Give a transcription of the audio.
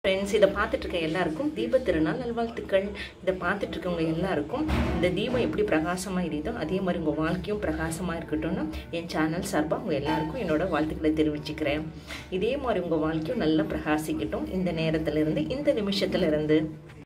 Friends, இதை பார்த்துட்டு இருக்க எல்லாருக்கும் தீப திருநாள் நல்வாழ்த்துக்கள். இதை பார்த்துட்டு இருக்கவங்க எல்லாருக்கும் இந்த தீபம் எப்படி பிரகாசமாக எரியுதோ அதே மாதிரி உங்கள் வாழ்க்கையும் பிரகாசமாக இருக்கட்டும்னு என் சேனல் சார்பாக உங்கள் எல்லாருக்கும் என்னோட வாழ்த்துக்களை தெரிவிச்சுக்கிறேன். இதே மாதிரி உங்கள் வாழ்க்கையும் நல்லா பிரகாசிக்கட்டும் இந்த நேரத்திலிருந்து, இந்த நிமிஷத்துலேருந்து.